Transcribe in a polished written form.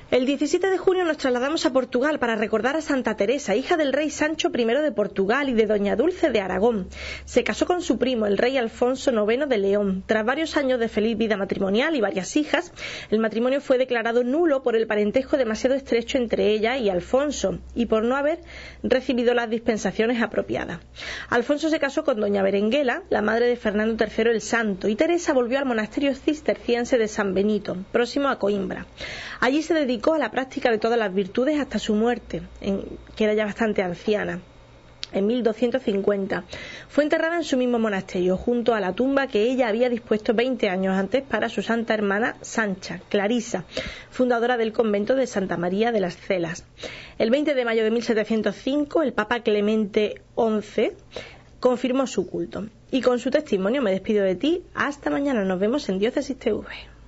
El 17 de junio nos trasladamos a Portugal para recordar a Santa Teresa, hija del rey Sancho I de Portugal y de doña Dulce de Aragón. Se casó con su primo, el rey Alfonso IX de León. Tras varios años de feliz vida matrimonial y varias hijas, el matrimonio fue declarado nulo por el parentesco demasiado estrecho entre ella y Alfonso y por no haber recibido las dispensaciones apropiadas. Alfonso se casó con doña Berenguela, la madre de Fernando III el Santo, y Teresa volvió al monasterio cisterciense de San Benito, próximo a Coimbra. Allí se dedicó a la práctica de todas las virtudes hasta su muerte, que era ya bastante anciana, en 1250. Fue enterrada en su mismo monasterio, junto a la tumba que ella había dispuesto 20 años antes para su santa hermana Sancha, Clarisa, fundadora del convento de Santa María de las Celas. El 20 de mayo de 1705, el Papa Clemente XI confirmó su culto. Y con su testimonio me despido de ti. Hasta mañana. Nos vemos en Diócesis TV.